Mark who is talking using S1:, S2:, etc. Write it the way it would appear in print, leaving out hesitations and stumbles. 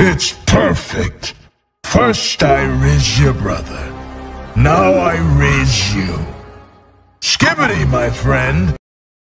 S1: It's perfect. First I raise your brother. Now I raise you. Skibidi, my friend.